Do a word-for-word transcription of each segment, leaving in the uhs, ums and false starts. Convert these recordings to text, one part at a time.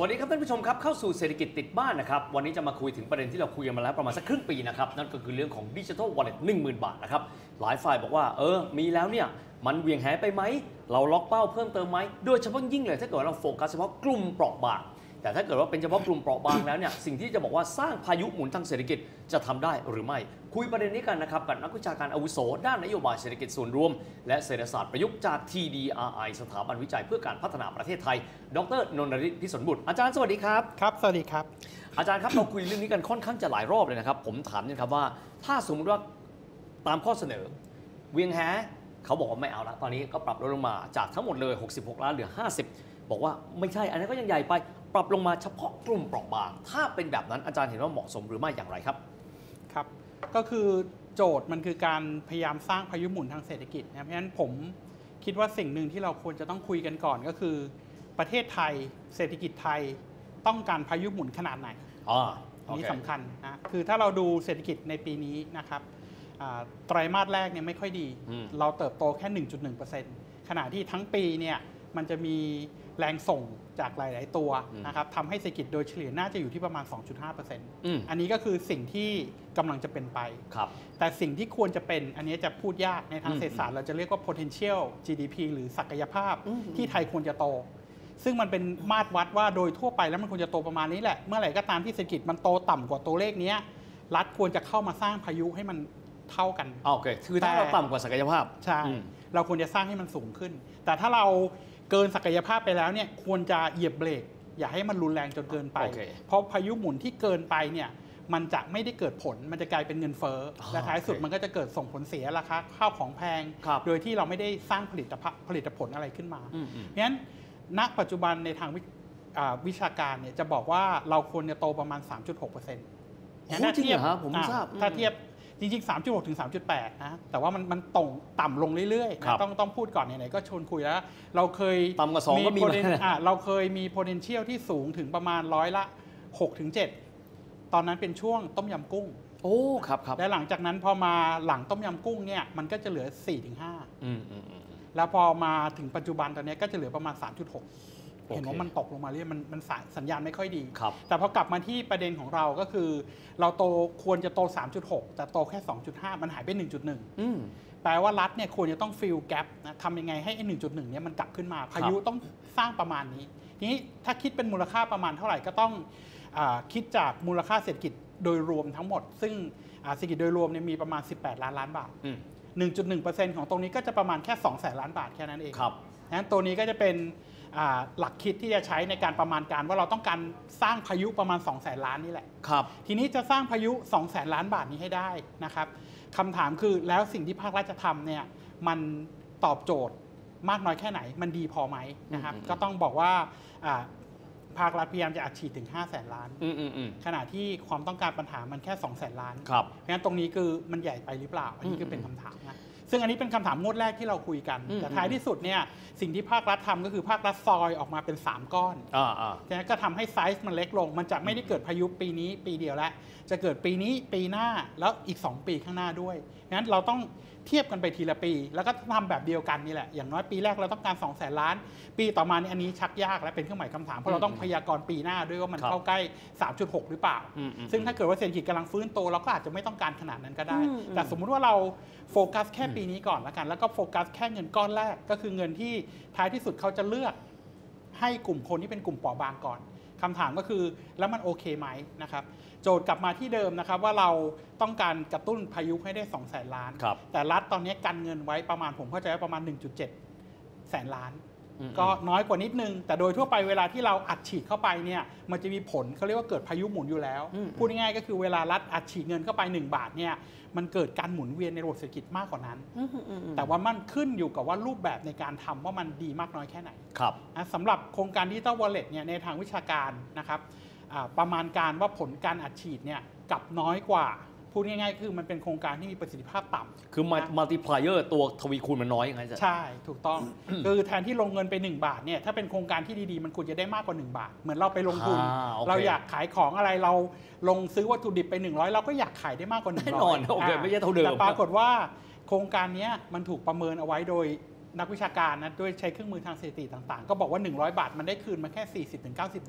วัสดีครับท่านผู้ชมครับเข้าสู่เศรษฐกิจติดบ้านนะครับวันนี้จะมาคุยถึงประเด็นที่เราคุยกันมาแล้วประมาณสักครึ่งปีนะครับนั่นก็คือเรื่องของดิจิทัลวอลเล็ตหนึ่งหมื่นบาทนะครับหลายฝ่ายบอกว่าเออมีแล้วเนี่ยมันเวียงแหไปไหมเราล็อกเป้าเพิ่มเติมไหมโดยเฉพาะยิ่งเลยถ้าเกิดเราโฟกัสเฉพาะกลุ่มเปราะบางแต่ถ้าเกิดว่าเป็นเฉพาะกลุ่มเปราะบางแล้วเนี่ยสิ่งที่จะบอกว่าสร้างพายุหมุนทางเศรษฐกิจจะทำได้หรือไม่คุยประเด็นนี้กันนะครับกับนักวิชาการอาวุโสด้านนโยบายเศรษฐกิจส่วนรวมและเศรษฐศาสตร์ประยุกต์จาก ที ดี อาร์ ไอ สถาบันวิจัยเพื่อการพัฒนาประเทศไทยดร.นนทฤทธิ์พิศนบุตรอาจารย์สวัสดีครับครับสวัสดีครับอาจารย์ครับเราคุยเรื่องนี้กันค่อนข้างจะหลายรอบเลยนะครับผมถามนี่ครับว่าถ้าสมมติว่าตามข้อเสนอเวียงแหเขาบอกว่าไม่เอาละตอนนี้ก็ปรับลดลงมาจากทั้งหมดเลยหกสิบหกล้านเหลือห้าสิบบอกว่าไม่ใช่อันนั้นก็ยังใหญ่ไปปรับลงมาเฉพาะกลุ่มเปราะบางถ้าเป็นแบบนั้นอาจารย์เห็นว่าเหมาะสมหรือไม่อย่างไรครับครับก็คือโจทย์มันคือการพยายามสร้างพายุหมุนทางเศรษฐกิจนะเพราะฉะนั้นผมคิดว่าสิ่งหนึ่งที่เราควรจะต้องคุยกันก่อนก็คือประเทศไทยเศรษฐกิจไทยต้องการพายุหมุนขนาดไหนอ๋ออันนี้สำคัญนะคือถ้าเราดูเศรษฐกิจในปีนี้นะครับไตรมาสแรกเนี่ยไม่ค่อยดีเราเติบโตแค่ หนึ่งจุดหนึ่งเปอร์เซ็นต์ ขณะที่ทั้งปีเนี่ยมันจะมีแรงส่งจากหลายๆตัวนะครับทำให้เศรษฐกิจโดยเฉลี่ยน่าจะอยู่ที่ประมาณ สองจุดห้าเปอร์เซ็นต์ อันนี้ก็คือสิ่งที่กำลังจะเป็นไปแต่สิ่งที่ควรจะเป็นอันนี้จะพูดยากในทางเศรษฐศาสตร์เราจะเรียกว่า potential จี ดี พี หรือศักยภาพที่ไทยควรจะโตซึ่งมันเป็นมาตรวัดว่าโดยทั่วไปแล้วมันควรจะโตประมาณนี้แหละเมื่อไหร่ก็ตามที่เศรษฐกิจมันโตต่ำกว่าตัวเลขนี้รัฐควรจะเข้ามาสร้างพายุให้มันเท่ากันโอเคคือถ้าเราต่ำกว่าศักยภาพใช่เราควรจะสร้างให้มันสูงขึ้นแต่ถ้าเราเกินศักยภาพไปแล้วเนี่ยควรจะเหยียบเบรกอย่าให้มันรุนแรงจนเกินไป okay. เพราะพายุหมุนที่เกินไปเนี่ยมันจะไม่ได้เกิดผลมันจะกลายเป็นเงินเฟ้อและท้ายสุดมันก็จะเกิดส่งผลเสียราคาข้าวของแพงโดยที่เราไม่ได้สร้างผลิตภัณฑ์ผลิตผลอะไรขึ้นมาเพราะฉะนั้นณปัจจุบันในทางวิชาการเนี่ยจะบอกว่าเราควรจะโตประมาณ สามจุดหกเปอร์เซ็นต์จริงเหรอครับผมไม่ทราบถ้าเทียบจริงๆ สามจุดหก ถึง สามจุดแปด นะแต่ว่ามันมันตรงต่ำลงเรื่อยๆต้องต้องพูดก่อนไหนๆก็ชวนคุยแล้วเราเคยต่ำกว่าสองก็มีเราเคยมี potential ที่สูงถึงประมาณร้อยละ หกถึงเจ็ด ตอนนั้นเป็นช่วงต้มยำกุ้งโอ้ครับครับและหลังจากนั้นพอมาหลังต้มยำกุ้งเนี่ยมันก็จะเหลือ สี่ถึงห้า อืมๆแล้วพอมาถึงปัจจุบันตอนนี้ก็จะเหลือประมาณ สามจุดหกเห็นว่ามันตกลงมาเรื่อยมันมันสัญญาณไม่ค่อยดีแต่พอกลับมาที่ประเด็นของเราก็คือเราโตควรจะโต สามจุดหก แต่โตแค่ สองจุดห้า มันหายไป หนึ่งจุดหนึ่ง แปลว่ารัฐเนี่ยควรจะต้องฟิลแกปนะทำยังไงให้ไอ้ หนึ่งจุดหนึ่ง เนี่ยมันกลับขึ้นมาพายุต้องสร้างประมาณนี้ทีนี้ถ้าคิดเป็นมูลค่าประมาณเท่าไหร่ก็ต้องคิดจากมูลค่าเศรษฐกิจโดยรวมทั้งหมดซึ่งเศรษฐกิจโดยรวมเนี่ยมีประมาณสิบแปดล้านล้านบาท หนึ่งจุดหนึ่งเปอร์เซ็นต์ ของตรงนี้ก็จะประมาณแค่สองแสนล้านบาทแค่นั้นเองนั้นตัวนี้ก็จะเป็นหลักคิดที่จะใช้ในการประมาณการว่าเราต้องการสร้างพายุประมาณ สองแสนล้านนี่แหละครับทีนี้จะสร้างพายุ สองแสนล้านบาทนี้ให้ได้นะครับคำถามคือแล้วสิ่งที่ภาครัฐจะทำเนี่ยมันตอบโจทย์มากน้อยแค่ไหนมันดีพอไหมนะครับก็ต้องบอกว่าภาครัฐพยายามจะอัดฉีดถึงห้าแสนล้านขณะที่ความต้องการปัญหามันแค่สองแสนล้านเพราะฉะนั้นตรงนี้คือมันใหญ่ไปหรือเปล่าอันนี้คือเป็นคำถามนะซึ่งอันนี้เป็นคำถามงวดแรกที่เราคุยกันแต่ท้ายที่สุดเนี่ยสิ่งที่ภาครัฐทำก็คือภาครัฐซอยออกมาเป็นสามก้อนนะก็ทำให้ไซส์มันเล็กลงมันจะไม่ได้เกิดพายุปีนี้ปีเดียวแล้วจะเกิดปีนี้ปีหน้าแล้วอีกสองปีข้างหน้าด้วยงั้นเราต้องเทียบกันไปทีละปีแล้วก็ทำแบบเดียวกันนี่แหละอย่างน้อยปีแรกเราต้องการสองแสนล้านปีต่อมาอันนี้ชักยากและเป็นเครื่องหมายคำถามเพราะเราต้องพยากรณ์ปีหน้าด้วยว่ามันเข้าใกล้ สามจุดหก หรือเปล่าซึ่งถ้าเกิดว่าเศรษฐกิจกำลังฟื้นโตเราก็อาจจะไม่ต้องการขนาดนั้นก็ได้แต่สมมุติว่าเราโฟกัสแค่ปีนี้ก่อนแล้วกันแล้วก็โฟกัสแค่เงินก้อนแรกก็คือเงินที่ท้ายที่สุดเขาจะเลือกให้กลุ่มคนที่เป็นกลุ่มเปราะบางก่อนคำถามก็คือแล้วมันโอเคไหมนะครับโจทย์กลับมาที่เดิมนะครับว่าเราต้องการกระตุ้นพายุให้ได้สองแสนล้านแต่รัฐตอนนี้กันเงินไว้ประมาณผมเข้าใจว่าประมาณ หนึ่งจุดเจ็ด แสนล้านก็น้อยกว่านิดนึงแต่โดยทั่วไปเวลาที่เราอัดฉีดเข้าไปเนี่ยมันจะมีผลเขาเรียกว่าเกิดพายุหมุนอยู่แล้วพูดง่ายๆก็คือเวลารัฐอัดฉีดเงินเข้าไปหนึ่งบาทเนี่ยมันเกิดการหมุนเวียนในระบบเศรษฐกิจมากกว่านั้นแต่ว่ามันขึ้นอยู่กับว่ารูปแบบในการทำว่ามันดีมากน้อยแค่ไหนสำหรับโครงการ Digital Wallet เนี่ยในทางวิชาการนะครับประมาณการว่าผลการอัดฉีดเนี่ยกลับน้อยกว่าพูดง่ายๆคือมันเป็นโครงการที่มีประสิทธิภาพต่ำคือมัลติพลายเออร์ตัวทวีคูณมันน้อยยังไงจ๊ะใช่ถูกต้องคือแทนที่ลงเงินไปหนึ่งบาทเนี่ยถ้าเป็นโครงการที่ดีๆมันควรจะได้มากกว่าหนึ่งบาทเหมือนเราไปลงทุนเราอยากขายของอะไรเราลงซื้อวัตถุดิบไปหนึ่งร้อยเราก็อยากขายได้มากกว่าหนึ่งร้อยแน่นอนโอเคไม่ใช่เท่าเดิมแต่ปรากฏว่าโครงการนี้มันถูกประเมินเอาไว้โดยนักวิชาการนะด้วยใช้เครื่องมือทางสถิติต่างๆก็บอกว่าหนึ่งร้อยบาทมันได้คืนมาแค่ สี่สิบถึงเก้าสิบ บาท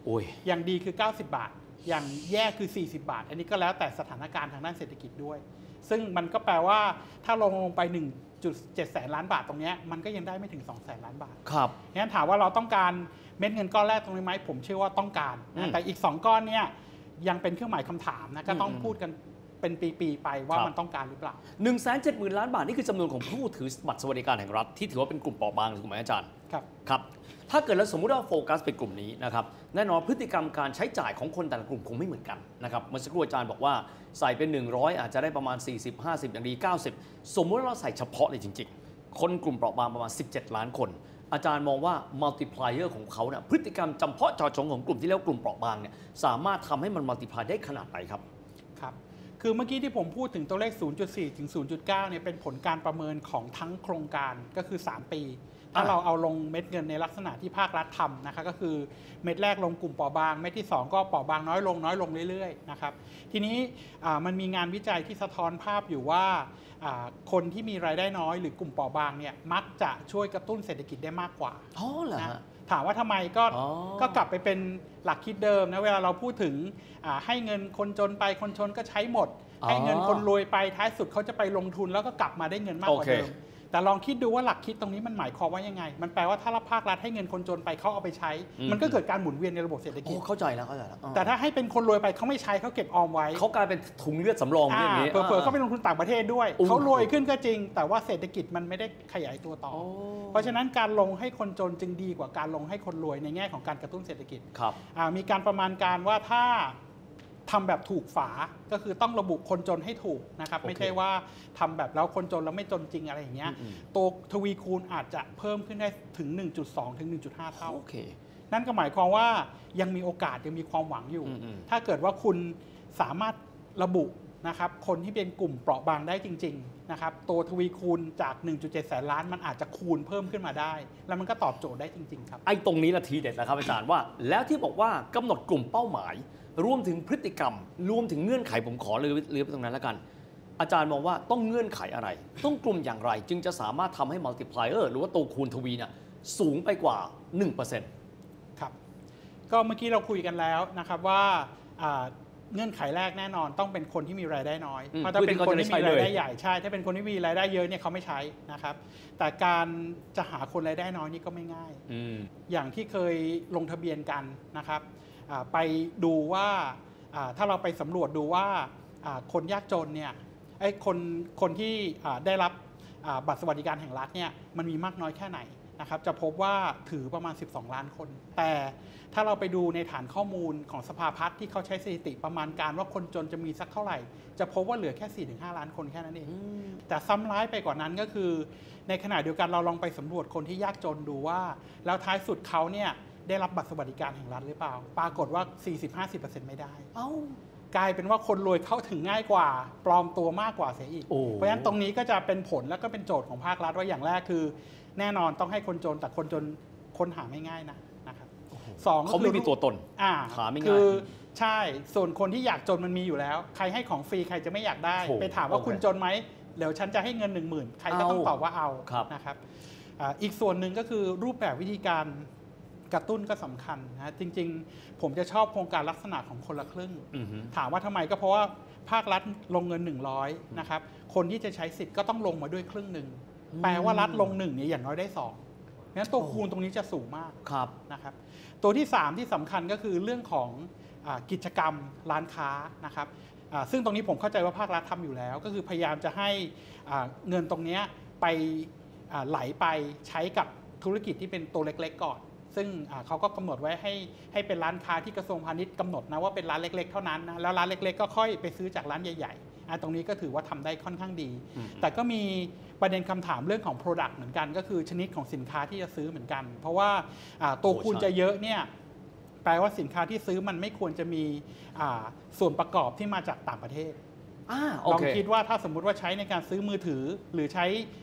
โอ้ยอย่างดีคือเก้าสิบบาทอย่างแย่คือสี่สิบบาทอันนี้ก็แล้วแต่สถานการณ์ทางด้านเศรษฐกิจด้วยซึ่งมันก็แปลว่าถ้าลงลงไป หนึ่งจุดเจ็ด แสนล้านบาทตรงนี้มันก็ยังได้ไม่ถึงสองแสนล้านบาทครับงั้นถามว่าเราต้องการเม็ดเงินก้อนแรกตรงนี้ไหมผมเชื่อว่าต้องการนะแต่อีกสองก้อนเนี่ยยังเป็นเครื่องหมายคำถามนะก็ต้องพูดกันเป็นปีๆไปว่ามันต้องการหรือเปล่าหนึ่งแสนเจ็ดหมื่น ล้านบาทนี่คือจำนวนของผู้ถือบัตรสวัสดิการแห่งรัฐที่ถือว่าเป็นกลุ่มเปราะบางถูกไหมอาจารย์ครับครับถ้าเกิดเราสมมุติว่าโฟกัสเป็นกลุ่มนี้นะครับแน่นอนพฤติกรรมการใช้จ่ายของคนแต่ละกลุ่มคงไม่เหมือนกันนะครับเมื่อสักครู่อาจารย์บอกว่าใส่เป็นหนึ่งร้อยอาจจะได้ประมาณสี่สิบ ห้าสิบอย่างดีเก้าสิบสมมุติว่าเราใส่เฉพาะเลยจริงๆคนกลุ่มเปราะบางประมาณสิบเจ็ดล้านคนอาจารย์มองว่ามัลติพลายเออร์ของเขาเนี่ยพฤติกรรมจำเพาะเจาะจงของกลุ่มที่เรียกว่ากลุ่มเปราะบางเนี่ยสามารถทำให้มันมัลติพลายได้ขนาดไหนครับครับคือเมื่อกี้ที่ผมพูดถึงตัวเลข ศูนย์จุดสี่ ถึง ศูนย์จุดเก้า เนี่ยเป็นผลการประเมินของทั้งโครงการก็คือสามปีถ้าเราเอาลงเม็ดเงินในลักษณะที่ภาครัฐทำนะคะก็คือเม็ดแรกลงกลุ่มเปราะบางเม็ดที่สองก็เปราะบางน้อยลงน้อยลงเรื่อยๆนะครับทีนี้มันมีงานวิจัยที่สะท้อนภาพอยู่ว่าคนที่มีรายได้น้อยหรือกลุ่มเปราะบางเนี่ยมักจะช่วยกระตุ้นเศรษฐกิจได้มากกว่าอ๋อเหรอฮะถามว่าทำไมก็ก็กลับไปเป็นหลักคิดเดิมนะเวลาเราพูดถึงให้เงินคนจนไปคนจนก็ใช้หมดให้เงินคนรวยไปท้ายสุดเขาจะไปลงทุนแล้วก็กลับมาได้เงินมากกว่าเดิมแต่ลองคิดดูว่าหลักคิดตรงนี้มันหมายความว่ายังไงมันแปลว่าถ้าภาครัฐให้เงินคนจนไปเขาเอาไปใช้มันก็เกิดการหมุนเวียนในระบบเศรษฐกิจเข้าใจแล้วเข้าใจแล้วแต่ถ้าให้เป็นคนรวยไปเขาไม่ใช้เขาเก็บออมไว้เขากลายเป็นถุงเลือดสำรองอย่างนี้เผื่อๆเขาไปลงทุนต่างประเทศด้วยเขารวยขึ้นก็จริงแต่ว่าเศรษฐกิจมันไม่ได้ขยายตัวต่อเพราะฉะนั้นการลงให้คนจนจึงดีกว่าการลงให้คนรวยในแง่ของการกระตุ้นเศรษฐกิจมีการประมาณการว่าถ้าทำแบบถูกฝาก็คือต้องระบุคนจนให้ถูกนะครับ okay. ไม่ใช่ว่าทำแบบแล้วคนจนแล้วไม่จนจริงอะไรอย่างเงี้ยตัวทวีคูณอาจจะเพิ่มขึ้นได้ถึง หนึ่งจุดสอง ถึง หนึ่งจุดห้า เท่า okay. นั่นก็หมายความว่ายังมีโอกาสยังมีความหวังอยู่ถ้าเกิดว่าคุณสามารถระบุนะครับคนที่เป็นกลุ่มเปราะบางได้จริงๆนะครับตัวทวีคูณจาก หนึ่งจุดเจ็ด แสนล้านมันอาจจะคูณเพิ่มขึ้นมาได้แล้วมันก็ตอบโจทย์ได้จริงๆครับไอ้ตรงนี้ละทีเด็ดนะครับอาจารย์ว่าแล้วที่บอกว่ากำหนดกลุ่มเป้าหมายรวมถึงพฤติกรรมรวมถึงเงื่อนไขผมขอเลือกไปตรงนั้นแล้วกันอาจารย์มองว่าต้องเงื่อนไขอะไรต้องกลุ่มอย่างไรจึงจะสามารถทำให้มัลติพลายเออร์หรือว่าตัวคูณทวีเนี่ยสูงไปกว่า หนึ่งเปอร์เซ็นต์ครับก็เมื่อกี้เราคุยกันแล้วนะครับว่าเงื่อนไขแรกแน่นอนต้องเป็นคนที่มีรายได้น้อยเพราะถ้าเป็นคนที่มีรายได้ใหญ่ใช่ถ้าเป็นคนที่มีรายได้เยอะเนี่ยเขาไม่ใช้นะครับแต่การจะหาคนรายได้น้อยนี่ก็ไม่ง่ายอย่างที่เคยลงทะเบียนกันนะครับไปดูว่าถ้าเราไปสำรวจดูว่าคนยากจนเนี่ยไอ้คนคนที่ได้รับบัตรสวัสดิการแห่งรัฐเนี่ยมันมีมากน้อยแค่ไหนนะครับจะพบว่าถือประมาณสิบสองล้านคนแต่ถ้าเราไปดูในฐานข้อมูลของสภาพัฒน์ที่เขาใช้สถิติประมาณการว่าคนจนจะมีสักเท่าไหร่จะพบว่าเหลือแค่ สี่ถึงห้า ล้านคนแค่นั้นเองแต่ซ้ำร้ายไปกว่านั้นก็คือในขณะเดียวกันเราลองไปสำรวจคนที่ยากจนดูว่าแล้วท้ายสุดเขาเนี่ยได้รับบัตรสวัสดิการแห่งรัฐหรือเปล่าปรากฏว่า สี่สิบถึงห้าสิบเปอร์เซ็นต์ ไม่ได้เอ้ากลายเป็นว่าคนรวยเข้าถึงง่ายกว่าปลอมตัวมากกว่าเสียอีกเพราะฉะนั้นตรงนี้ก็จะเป็นผลแล้วก็เป็นโจทย์ของภาครัฐว่าอย่างแรกคือแน่นอนต้องให้คนจนแต่คนจนค้นหาไม่ง่ายนะนะครับสองเขาไม่มีตัวตนหาไม่ง่ายคือใช่ส่วนคนที่อยากจนมันมีอยู่แล้วใครให้ของฟรีใครจะไม่อยากได้ไปถามว่าคุณจนไหมเดี๋ยวฉันจะให้เงิน หนึ่งหมื่น ใครก็ต้องตอบว่าเอานะครับอีกส่วนหนึ่งก็คือรูปแบบวิธีการกระตุ้นก็สำคัญนะจริงๆผมจะชอบโครงการลักษณะของคนละครึ่งถามว่าทำไมก็เพราะว่าภาครัฐลงเงินหนึ่งร้อยนะครับคนที่จะใช้สิทธิ์ก็ต้องลงมาด้วยครึ่งหนึ่งแปลว่ารัฐลงหนึ่งเนี่ยอย่างน้อยได้สองงั้นตัวคูณตรงนี้จะสูงมากนะครับตัวที่สามที่สำคัญก็คือเรื่องของกิจกรรมร้านค้านะครับซึ่งตรงนี้ผมเข้าใจว่าภาครัฐทำอยู่แล้วก็คือพยายามจะให้เงินตรงนี้ไปไหลไปใช้กับธุรกิจที่เป็นตัวเล็กๆก่อนซึ่งเขาก็กำหนดไว้ให้ให้เป็นร้านค้าที่กระทรวงพาณิชย์กำหนดนะว่าเป็นร้านเล็กๆเท่านั้นนะแล้วร้านเล็กๆก็ค่อยไปซื้อจากร้านใหญ่ๆตรงนี้ก็ถือว่าทำได้ค่อนข้างดีแต่ก็มีประเด็นคำถามเรื่องของ Product เหมือนกันก็คือชนิดของสินค้าที่จะซื้อเหมือนกันเพราะว่าตัวคูณจะเยอะเนี่ยแปลว่าสินค้าที่ซื้อมันไม่ควรจะมีส่วนประกอบที่มาจากต่างประเทศลองคิดว่าถ้าสมมุติว่าใช้ในการซื้อมือถือหรือใช้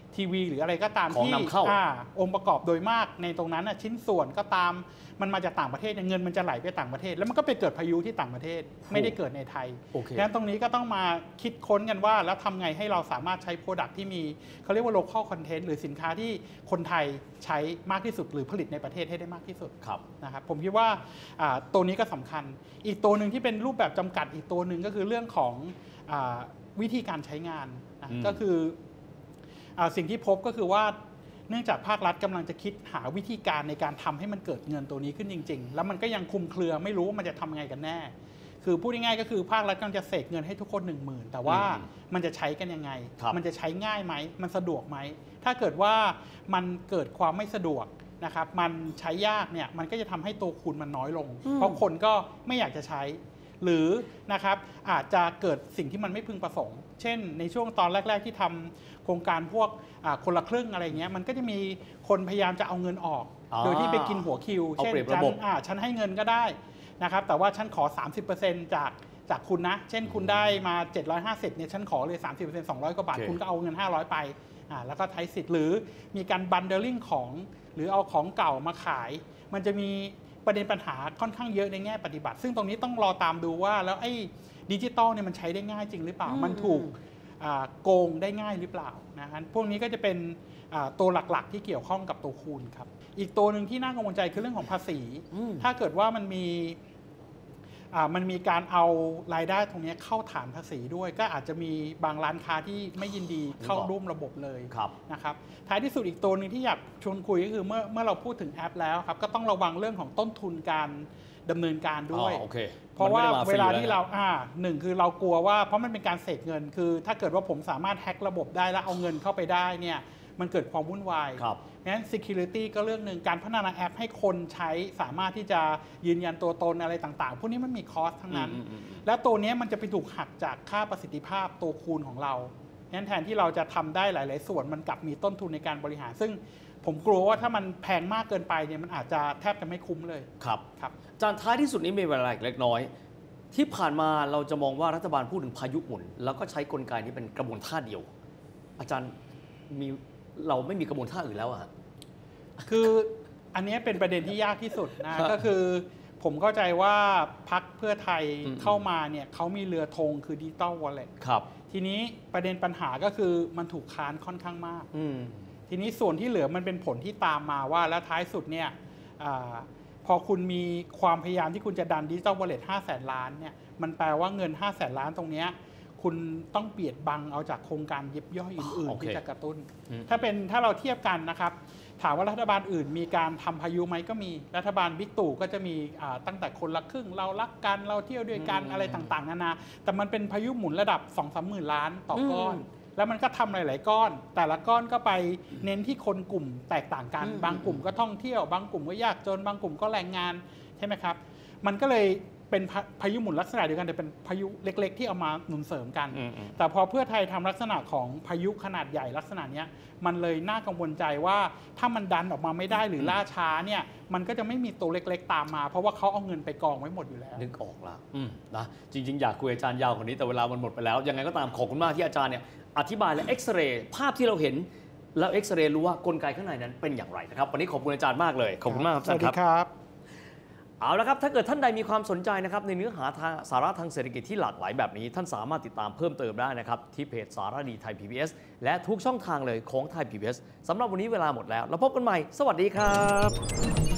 ทีวีหรืออะไรก็ตามของที่นำเข้าอ่าองค์ประกอบโดยมากในตรงนั้นนะชิ้นส่วนก็ตามมันมาจากต่างประเทศเงินมันจะไหลไปต่างประเทศแล้วมันก็ไปเกิดพายุที่ต่างประเทศไม่ได้เกิดในไทยโอเคดังนั้นตรงนี้ก็ต้องมาคิดค้นกันว่าแล้วทำไงให้เราสามารถใช้โปรดักที่มีเขาเรียกว่า local content หรือสินค้าที่คนไทยใช้มากที่สุดหรือผลิตในประเทศให้ได้มากที่สุดครับนะครับผมคิดว่าอ่าตัวนี้ก็สำคัญอีกตัวหนึ่งที่เป็นรูปแบบจำกัดอีกตัวหนึ่งก็คือเรื่องของอาวิธีการใช้งานนะอืมก็คืออาสิ่งที่พบก็คือว่าเนื่องจากภาครัฐกำลังจะคิดหาวิธีการในการทำให้มันเกิดเงินตัวนี้ขึ้นจริงๆแล้วมันก็ยังคลุมเครือไม่รู้ว่ามันจะทำไงกันแน่คือพูดง่ายๆก็คือภาครัฐกำลังจะเสกเงินให้ทุกคนหนึ่งหมื่นแต่ว่ามันจะใช้กันยังไงครับมันจะใช้ง่ายไหมมันสะดวกไหมถ้าเกิดว่ามันเกิดความไม่สะดวกนะครับมันใช้ยากเนี่ยมันก็จะทำให้ตัวคูณมันน้อยลง เพราะคนก็ไม่อยากจะใช้ หรือนะครับอาจจะเกิดสิ่งที่มันไม่พึงประสงค์ เช่นในช่วงตอนแรก ๆ ที่ทำโครงการพวกคนละครึ่งอะไรเงี้ยมันก็จะมีคนพยายามจะเอาเงินออกอ๋อโดยที่ไปกินหัวคิวเอาเช่นเปรียบฉัระบบอ่าฉันให้เงินก็ได้นะครับแต่ว่าฉันขอ สามสิบเปอร์เซ็นต์ จากจากคุณนะเช่นคุณได้มาเจ็ดร้อยห้าสิบเนี่ยฉันขอเลย สามสิบเปอร์เซ็นต์ สองร้อยกว่าบาทโอเคคุณก็เอาเงินห้าร้อยไปอ่าแล้วก็ใช้สิทธิ์หรือมีการบันเดลลิ่งของหรือเอาของเก่ามาขาย มันจะมีประเด็นปัญหาค่อนข้างเยอะในแง่ปฏิบัติ ซึ่งตรงนี้ต้องรอตามดูว่าแล้วไอ้ดิจิตอลเนี่ยมันใช้ได้ง่ายจริงหรือเปล่า มันถูกอ่าโกงได้ง่ายหรือเปล่านะฮะพวกนี้ก็จะเป็นอ่าตัวหลักๆที่เกี่ยวข้องกับตัวคูณครับอีกตัวหนึ่งที่น่ากังวลใจคือเรื่องของภาษี ถ้าเกิดว่ามันมีอ่ามันมีการเอารายได้ตรงนี้เข้าฐานภาษีด้วย ก็อาจจะมีบางร้านค้าที่ไม่ยินดีเข้าร่วมระบบเลยครับนะครับท้ายที่สุดอีกตัวหนึ่งที่อยากชวนคุยก็คือเมื่อเมื่อเราพูดถึงแอปแล้วครับก็ต้องระวังเรื่องของต้นทุนการดำเนินการด้วยอ๋อโอเคเพราะว่ามันไม่ได้มาฟรีเวลาที่แล้วนะเราอ่าหนึ่งคือเรากลัวว่าเพราะมันเป็นการเสกเงิน คือ ถ้าเกิดว่าผมสามารถแฮ็กระบบได้แล้วเอาเงินเข้าไปได้เนี่ยมันเกิดความวุ่นวายครับงั้น security ก็เรื่องหนึ่งการพัฒนาแอปให้คนใช้สามารถที่จะยืนยันตัวตนอะไรต่างๆ พวกนี้มันมีคอสทั้งนั้นอืมอืมอืมแล้วตัวนี้มันจะไปถูกหักจากค่าประสิทธิภาพตัวคูณของเรางั้นแทนที่เราจะทำได้หลาย ๆ ส่วนมันกลับมีต้นทุนในการบริหาร ซึ่งผมกลัวว่าถ้ามันแพงมากเกินไปเนี่ยมันอาจจะแทบจะไม่คุ้มเลยครับครับอาจารย์ท้ายที่สุดนี้มีเวลาอีกเล็กน้อย ที่ผ่านมาเราจะมองว่ารัฐบาลพูดถึงพายุหมุน แล้วก็ใช้กลไกนี้เป็นกระบวนท่าเดียว อาจารย์มีเราไม่มีกระบวนท่าอื่นแล้วอะฮะคืออันนี้เป็นประเด็นที่ยากที่สุดครันะบก็คือผมเข้าใจว่าพรรคเพื่อไทยอืมเข้ามาเนี่ยเขามีเรือธงคือดิจิตอลวอลเล็ตครับทีนี้ประเด็นปัญหาก็คือมันถูกค้านค่อนข้างมากอืมทีนี้ส่วนที่เหลือมันเป็นผลที่ตามมาว่าแล้วท้ายสุดเนี่ยอาพอคุณมีความพยายามที่คุณจะดันดิจิตอลวอลเล็ตห้าแสนล้านเนี่ยมันแปลว่าเงินห้าแสนล้านตรงเนี้ยคุณต้องเบียดบังเอาจากโครงการยิบย่อยอื่นโอๆเคที่จะกระตุ้นอืมถ้าเป็นถ้าเราเทียบกันนะครับถามว่ารัฐบาลอื่นมีการทำพายุไหมก็มีรัฐบาลบิ๊กตู่ก็จะมีอ่าตั้งแต่คนละครึ่งเรารักกันเราเที่ยวด้วยกันอะไรต่างๆนานาแต่มันเป็นพายุหมุนระดับ สองถึงสาม หมื่นล้านต่อก้อน แล้วมันก็ทำหลาย ๆ ก้อน แต่ละก้อนก็ไปเน้นที่คนกลุ่มแตกต่างกันอืมบางกลุ่มก็ท่องเที่ยว บางกลุ่มก็ยากจน บางกลุ่มก็แรงงานใช่ไหมครับ มันก็เลยเป็นพาพายุหมุนลักษณะเดียวกันแต่เป็นพายุเล็ก ๆ ที่เอามาหนุนเสริมกันอืมอืมแต่พอเพื่อไทยทำลักษณะของพายุขนาดใหญ่ลักษณะเนี้ยมันเลยน่ากังวลใจว่าถ้ามันดันออกมาไม่ได้หรือล่าช้าเนี่ยมันก็จะไม่มีตัวเล็ก ๆ ตามมา เพราะว่าเขาเอาเงินไปกองไว้หมดอยู่แล้วนึกออกละอืมนะจริง ๆ อยากคุยอาจารย์ยาวกว่านี้แต่เวลามันหมดไปแล้ว ยังไงก็ตามขอบคุณมากที่อาจารย์เนี่ยอธิบายและเอ็กซเรย์ภาพที่เราเห็น แล้วเอ็กซเรย์รู้ว่ากลไกข้างในนั้นเป็นอย่างไรนะครับวันนี้ขอบคุณอาจารย์มากเลยขอบคุณมากครับอาสจารวัสย์ดีครับครับเอาละครับ ถ้าเกิดท่านใดมีความสนใจนะครับในเนื้อหาทางสาระทางเศรษฐกิจที่หลากหลายแบบนี้ ท่านสามารถติดตามเพิ่มเติมได้นะครับ ที่เพจสารดีไทย พี บี เอส และทุกช่องทางเลยของไทย พี บี เอส สำหรับวันนี้เวลาหมดแล้ว แล้วพบกันใหม่ สวัสดีครับ